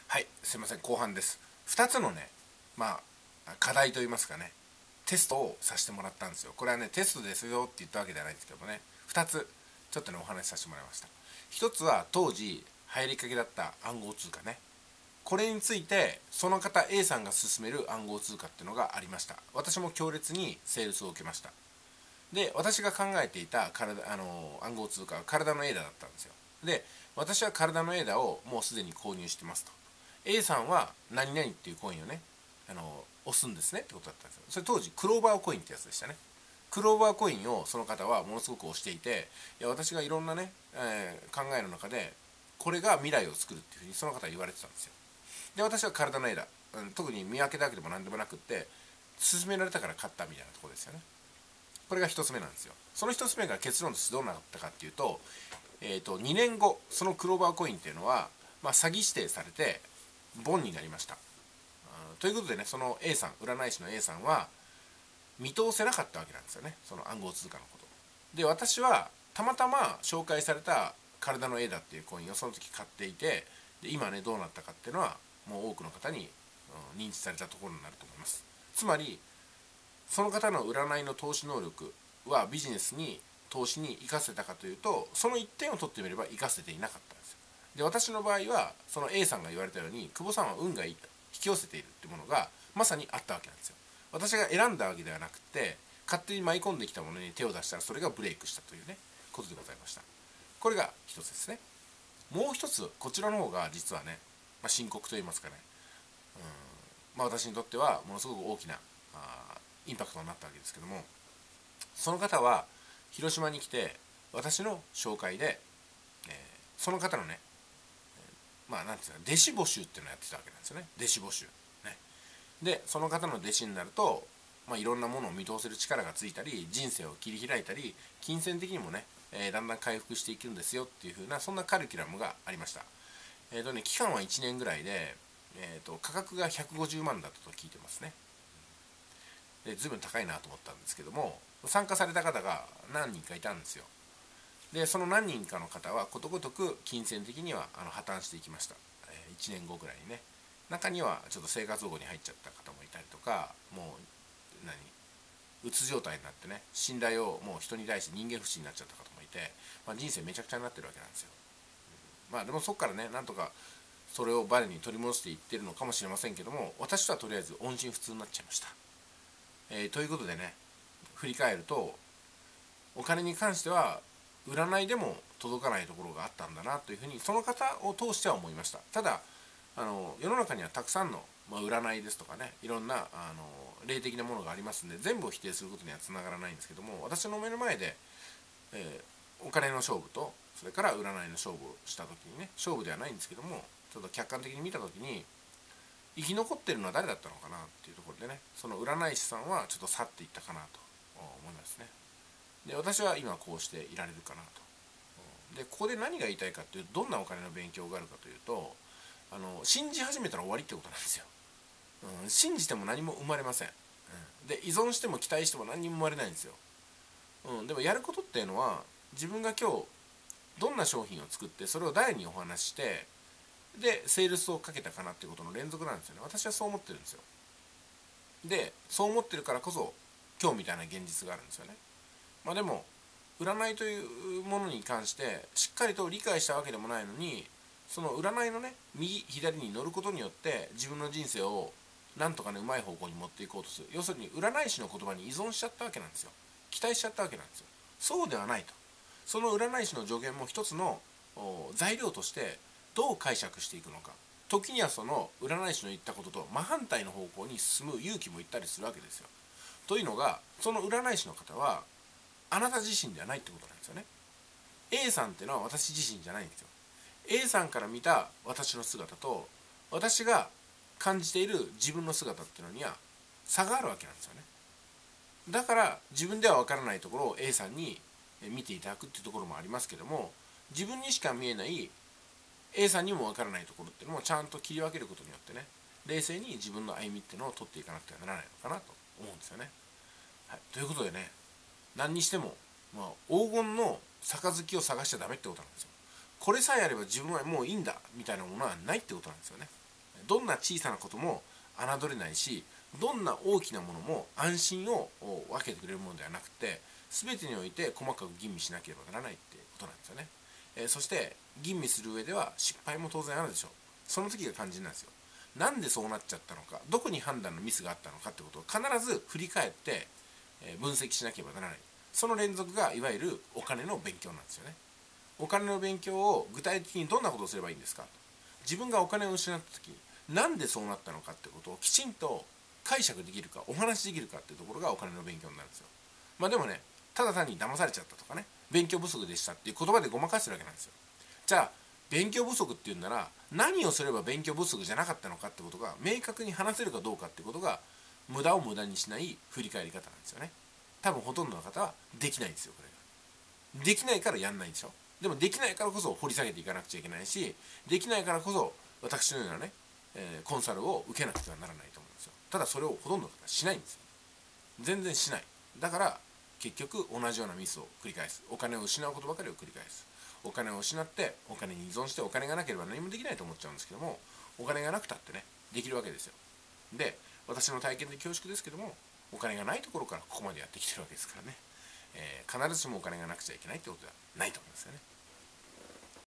はい、すいません、後半です。2つのね、課題といいますかね、テストをさせてもらったんですよ。これはね、テストですよって言ったわけではないんですけどもね、2つ、ちょっとね、お話しさせてもらいました。1つは、当時、流行りかけだった暗号通貨ね。これについて、その方 A さんが勧める暗号通貨っていうのがありました。私も強烈にセールスを受けました。で、私が考えていた暗号通貨は体のエーダだったんですよ。で、私は体のエーダをもうすでに購入してますと。A さんは何々っていうコインをね、押すんですねってことだったんですよ。それ当時クローバーコインってやつでしたね。クローバーコインをその方はものすごく押していて、いや私がいろんなね、考えの中でこれが未来を作るっていうふうにその方は言われてたんですよ。で、私は体のエーダ、特に見分けたわけでも何でもなくって、勧められたから買ったみたいなところですよね。これが1つ目なんですよ。その1つ目が結論としてどうなったかっていうと、2年後そのクローバーコインっていうのは、詐欺指定されてボンになりました。ということでね、その A さん、占い師の A さんは見通せなかったわけなんですよね、その暗号通貨のことで。私はたまたま紹介された体の A だっていうコインをその時買っていて、で今ねどうなったかっていうのはもう多くの方に、認知されたところになると思います。つまりその方の占いの投資能力はビジネスに投資に生かせたかというと、その一点を取ってみれば生かせていなかったんですよ。で、私の場合はその A さんが言われたように久保さんは運がいいと引き寄せているっていうものがまさにあったわけなんですよ。私が選んだわけではなくて、勝手に舞い込んできたものに手を出したらそれがブレイクしたというねことでございました。これが一つですね。もう一つ、こちらの方が実はね、深刻と言いますかね、私にとってはものすごく大きなインパクトになったわけですけども、その方は広島に来て私の紹介で、その方のね、なんていうか弟子募集っていうのをやってたわけなんですよね。弟子募集ね。でその方の弟子になると、いろんなものを見通せる力がついたり、人生を切り開いたり、金銭的にもね、だんだん回復していくんですよっていう風な、そんなカリキュラムがありました。期間は1年ぐらいで、価格が150万だったと聞いてますね。で随分高いなと思ったんですけども、参加された方が何人かいたんですよ。でその何人かの方はことごとく金銭的には破綻していきました。1年後ぐらいにね。中にはちょっと生活保護に入っちゃった方もいたりとか、もううつ状態になってね、信頼をもう人に対して人間不信になっちゃった方もいて、人生めちゃくちゃになってるわけなんですよ。でもそこからね、なんとかそれをバネに取り戻していってるのかもしれませんけども、私とはとりあえず音信不通になっちゃいました。ということでね、振り返るとお金に関しては占いでも届かないところがあったんだなというふうにその方を通しては思いました。ただ世の中にはたくさんの、占いですとかね、いろんな霊的なものがありますんで、全部を否定することにはつながらないんですけども、私の目の前で、お金の勝負とそれから占いの勝負をした時にね、勝負ではないんですけども、ちょっと客観的に見た時に生き残ってるのは誰だったのかなっていうところでね、その占い師さんはちょっと去っていったかなと思いますね。で私は今こうしていられるかなと。でここで何が言いたいかっていうと、どんなお金の勉強があるかというと、信じ始めたら終わりってことなんですよ。信じても何も生まれません。で依存しても期待しても何にも生まれないんですよ。でもやることっていうのは、自分が今日どんな商品を作ってそれを誰にお話しして、でセールスをかけたかなっていうことの連続なんですよね。私はそう思ってるんですよ。でそう思ってるからこそ今日みたいな現実があるんですよね。でも占いというものに関してしっかりと理解したわけでもないのに、その占いのね右左に乗ることによって自分の人生をなんとかねうまい方向に持っていこうとする。要するに占い師の言葉に依存しちゃったわけなんですよ。期待しちゃったわけなんですよ。そうではないと。その占い師の助言も一つの材料としてどう解釈していくのか。時にはその占い師の言ったことと真反対の方向に進む勇気もいったりするわけですよ。というのが、その占い師の方はあなた自身ではないってことなんですよね。 A さんっていうのは私自身じゃないんですよ。 A さんから見た私の姿と私が感じている自分の姿っていうのには差があるわけなんですよね。だから自分では分からないところを A さんに見ていただくっていうところもありますけども、自分にしか見えない A さんにも分からないところっていうのもちゃんと切り分けることによってね、冷静に自分の歩みっていうのを取っていかなくてはならないのかなと思うんですよね。はい、ということでね、何にしても、黄金の杯を探しちゃダメってことなんですよ。これさえあれば自分はもういいんだみたいなものはないってことなんですよね。 どんな小さなことも侮れないし、どんな大きなものも安心を分けてくれるものではなくて、全てにおいて細かく吟味しなければならないっていうことなんですよね。そして吟味する上では失敗も当然あるでしょう。その時が肝心なんですよ。なんでそうなっちゃったのか、どこに判断のミスがあったのかってことを必ず振り返って分析しなければならない。その連続がいわゆるお金の勉強なんですよね。お金の勉強を具体的にどんなことをすればいいんですか。自分がお金を失った時になんでそうなったのかってことをきちんと解釈できるかお話しできるかっていうところがお金の勉強になるんですよ。でもね、ただ単に騙されちゃったとかね、勉強不足でしたっていう言葉でごまかしてるわけなんですよ。じゃあ勉強不足っていうんなら何をすれば勉強不足じゃなかったのかってことが明確に話せるかどうかってことが無駄を無駄にしない振り返り方なんですよね。多分ほとんどの方はできないんですよ。これができないからやんないんでしょ。でもできないからこそ掘り下げていかなくちゃいけないし、できないからこそ私のようなね、コンサルを受けなくてはならないと思うんですよ。ただそれをほとんどの方はしないんですよ。全然しない。だから結局同じようなミスを繰り返す。お金を失うことばかりを繰り返す。お金を失ってお金に依存してお金がなければ何もできないと思っちゃうんですけども、お金がなくたってねできるわけですよ。で、私の体験で恐縮ですけども、お金がないところからここまでやってきてるわけですからね、必ずしもお金がなくちゃいけないってことではないと思うんですよね。